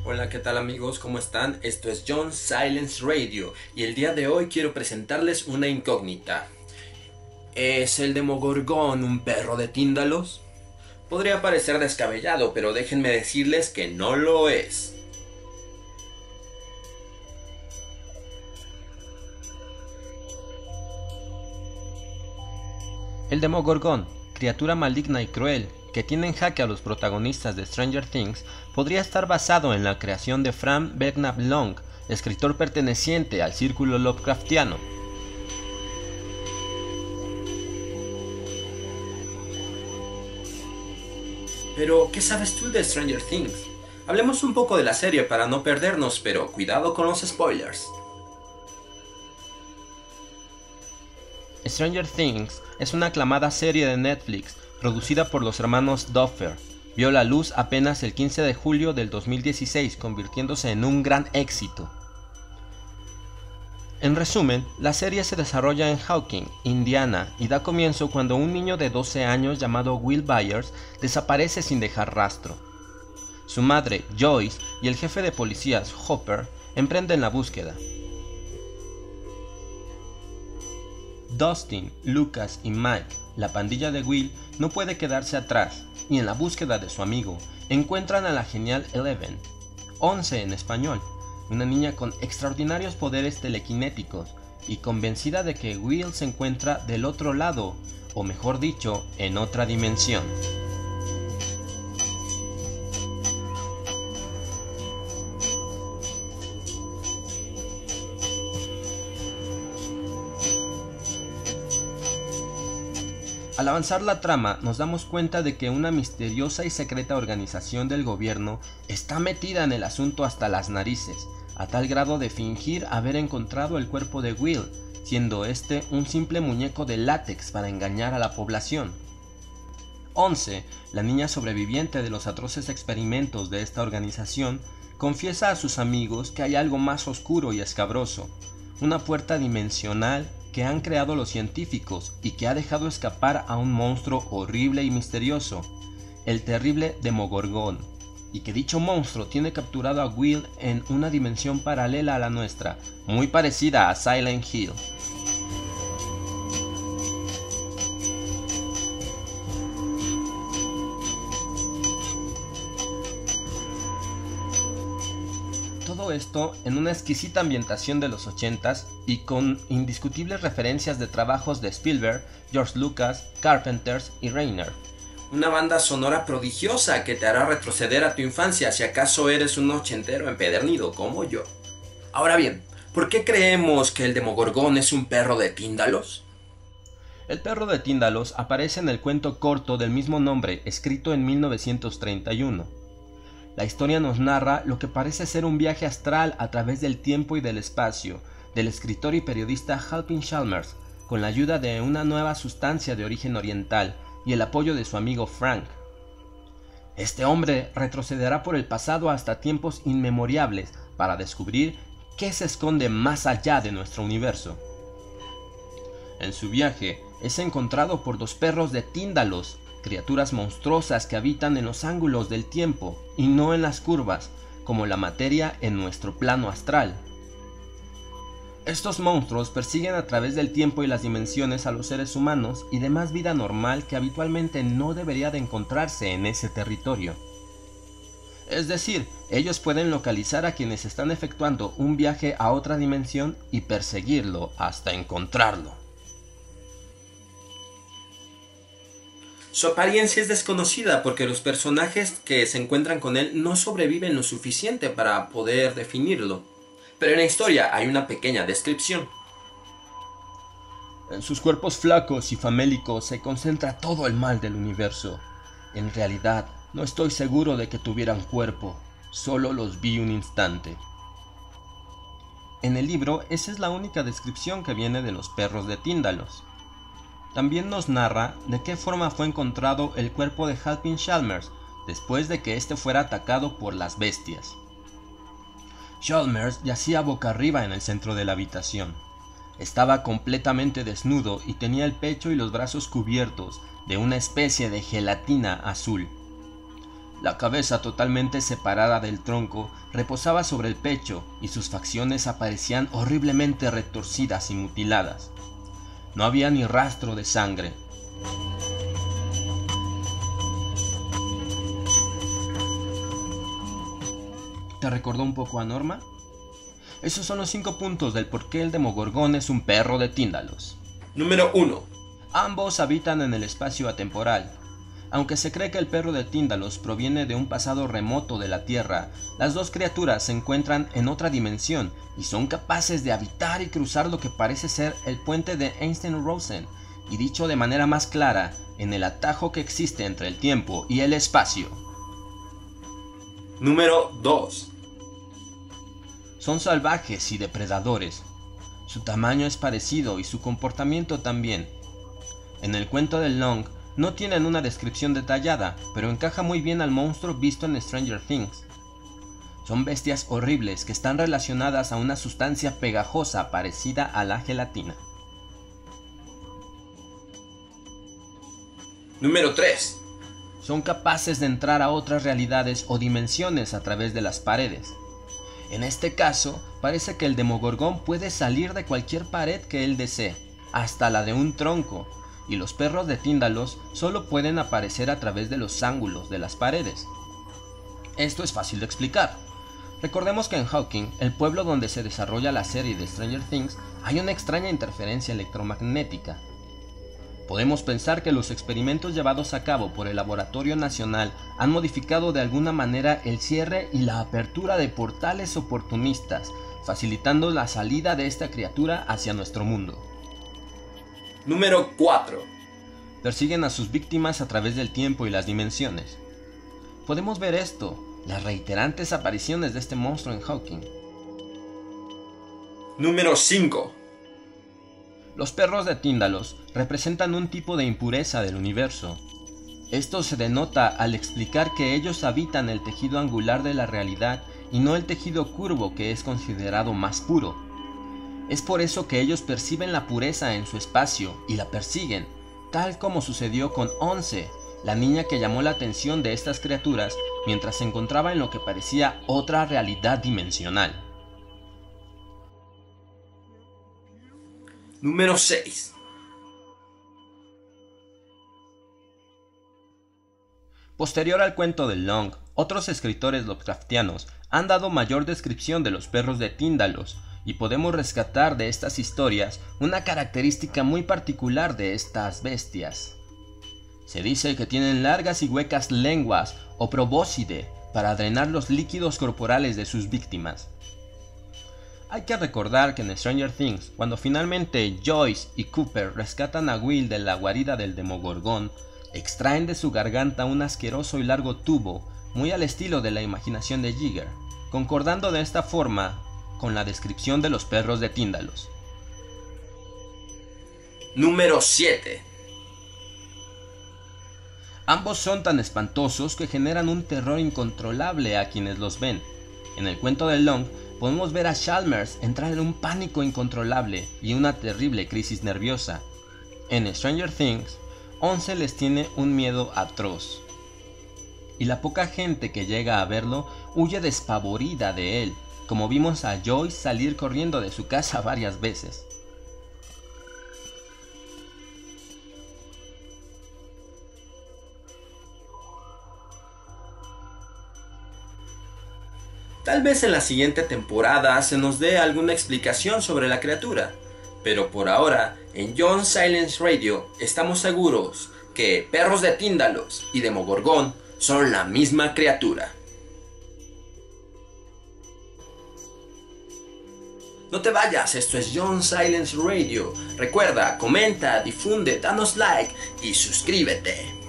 Hola, ¿qué tal amigos? ¿Cómo están? Esto es John Silence Radio y el día de hoy quiero presentarles una incógnita. ¿Es el Demogorgón un perro de Tíndalos? Podría parecer descabellado, pero déjenme decirles que no lo es. El Demogorgón, criatura maligna y cruel, que tiene en jaque a los protagonistas de Stranger Things, podría estar basado en la creación de Fran Belknap Long, escritor perteneciente al círculo Lovecraftiano. Pero, ¿qué sabes tú de Stranger Things? Hablemos un poco de la serie para no perdernos, pero cuidado con los spoilers. Stranger Things es una aclamada serie de Netflix producida por los hermanos Duffer. Vio la luz apenas el 15 de julio del 2016, convirtiéndose en un gran éxito. En resumen, la serie se desarrolla en Hawking, Indiana, y da comienzo cuando un niño de 12 años llamado Will Byers desaparece sin dejar rastro. Su madre, Joyce, y el jefe de policías, Hopper, emprenden la búsqueda. Dustin, Lucas y Mike, la pandilla de Will, no puede quedarse atrás, y en la búsqueda de su amigo, encuentran a la genial Eleven, 11 en español, una niña con extraordinarios poderes telequinéticos, y convencida de que Will se encuentra del otro lado, o mejor dicho, en otra dimensión. Al avanzar la trama, nos damos cuenta de que una misteriosa y secreta organización del gobierno está metida en el asunto hasta las narices, a tal grado de fingir haber encontrado el cuerpo de Will, siendo este un simple muñeco de látex para engañar a la población. 11, la niña sobreviviente de los atroces experimentos de esta organización, confiesa a sus amigos que hay algo más oscuro y escabroso, una puerta dimensional que han creado los científicos y que ha dejado escapar a un monstruo horrible y misterioso, el terrible Demogorgón, y que dicho monstruo tiene capturado a Will en una dimensión paralela a la nuestra, muy parecida a Silent Hill. Todo esto en una exquisita ambientación de los 80s y con indiscutibles referencias de trabajos de Spielberg, George Lucas, Carpenters y Reiner. Una banda sonora prodigiosa que te hará retroceder a tu infancia si acaso eres un ochentero empedernido como yo. Ahora bien, ¿por qué creemos que el Demogorgón es un perro de Tíndalos? El perro de Tíndalos aparece en el cuento corto del mismo nombre, escrito en 1931. La historia nos narra lo que parece ser un viaje astral a través del tiempo y del espacio, del escritor y periodista Halpin Chalmers, con la ayuda de una nueva sustancia de origen oriental y el apoyo de su amigo Frank. Este hombre retrocederá por el pasado hasta tiempos inmemoriales para descubrir qué se esconde más allá de nuestro universo. En su viaje es encontrado por dos perros de Tíndalos, criaturas monstruosas que habitan en los ángulos del tiempo y no en las curvas, como la materia en nuestro plano astral. Estos monstruos persiguen a través del tiempo y las dimensiones a los seres humanos y demás vida normal que habitualmente no debería de encontrarse en ese territorio. Es decir, ellos pueden localizar a quienes están efectuando un viaje a otra dimensión y perseguirlo hasta encontrarlo. Su apariencia es desconocida porque los personajes que se encuentran con él no sobreviven lo suficiente para poder definirlo. Pero en la historia hay una pequeña descripción. En sus cuerpos flacos y famélicos se concentra todo el mal del universo. En realidad, no estoy seguro de que tuvieran cuerpo, solo los vi un instante. En el libro, esa es la única descripción que viene de los perros de Tíndalos. También nos narra de qué forma fue encontrado el cuerpo de Halpin Chalmers después de que éste fuera atacado por las bestias. Chalmers yacía boca arriba en el centro de la habitación. Estaba completamente desnudo y tenía el pecho y los brazos cubiertos de una especie de gelatina azul. La cabeza, totalmente separada del tronco, reposaba sobre el pecho y sus facciones aparecían horriblemente retorcidas y mutiladas. No había ni rastro de sangre. ¿Te recordó un poco a Norma? Esos son los 5 puntos del por qué el Demogorgón es un perro de Tíndalos. Número 1. Ambos habitan en el espacio atemporal. Aunque se cree que el perro de Tíndalos proviene de un pasado remoto de la Tierra, las dos criaturas se encuentran en otra dimensión y son capaces de habitar y cruzar lo que parece ser el puente de Einstein-Rosen, y dicho de manera más clara, en el atajo que existe entre el tiempo y el espacio. Número 2. Son salvajes y depredadores. Su tamaño es parecido y su comportamiento también. En el cuento del Long no tienen una descripción detallada, pero encaja muy bien al monstruo visto en Stranger Things. Son bestias horribles que están relacionadas a una sustancia pegajosa parecida a la gelatina. Número 3. Son capaces de entrar a otras realidades o dimensiones a través de las paredes. En este caso, parece que el Demogorgón puede salir de cualquier pared que él desee, hasta la de un tronco, y los perros de Tíndalos solo pueden aparecer a través de los ángulos de las paredes. Esto es fácil de explicar. Recordemos que en Hawking, el pueblo donde se desarrolla la serie de Stranger Things, hay una extraña interferencia electromagnética. Podemos pensar que los experimentos llevados a cabo por el Laboratorio Nacional han modificado de alguna manera el cierre y la apertura de portales oportunistas, facilitando la salida de esta criatura hacia nuestro mundo. Número 4. Persiguen a sus víctimas a través del tiempo y las dimensiones. Podemos ver esto, las reiterantes apariciones de este monstruo en Hawking. Número 5. Los perros de Tíndalos representan un tipo de impureza del universo. Esto se denota al explicar que ellos habitan el tejido angular de la realidad y no el tejido curvo, que es considerado más puro. Es por eso que ellos perciben la pureza en su espacio y la persiguen, tal como sucedió con Once, la niña que llamó la atención de estas criaturas mientras se encontraba en lo que parecía otra realidad dimensional. Número 6. Posterior al cuento del Long, otros escritores Lovecraftianos han dado mayor descripción de los perros de Tíndalos, y podemos rescatar de estas historias una característica muy particular de estas bestias. Se dice que tienen largas y huecas lenguas o probóscide para drenar los líquidos corporales de sus víctimas. Hay que recordar que en Stranger Things, cuando finalmente Joyce y Cooper rescatan a Will de la guarida del Demogorgón, extraen de su garganta un asqueroso y largo tubo, muy al estilo de la imaginación de Giger, concordando de esta forma con la descripción de los perros de Tíndalos. Número 7. Ambos son tan espantosos que generan un terror incontrolable a quienes los ven. En el cuento de Long, podemos ver a Chalmers entrar en un pánico incontrolable y una terrible crisis nerviosa. En Stranger Things, Once les tiene un miedo atroz, y la poca gente que llega a verlo huye despavorida de él, como vimos a Joyce salir corriendo de su casa varias veces. Tal vez en la siguiente temporada se nos dé alguna explicación sobre la criatura, pero por ahora, en John Silence Radio estamos seguros que perros de Tíndalos y Demogorgón son la misma criatura. No te vayas, esto es John Silence Radio. Recuerda, comenta, difunde, danos like y suscríbete.